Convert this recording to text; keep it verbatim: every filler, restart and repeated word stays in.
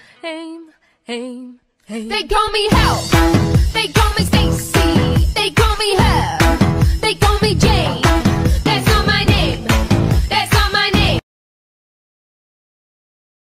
aim, aim, aim. They call me Help, they call me Stacy, they call me Her, they call me Jane.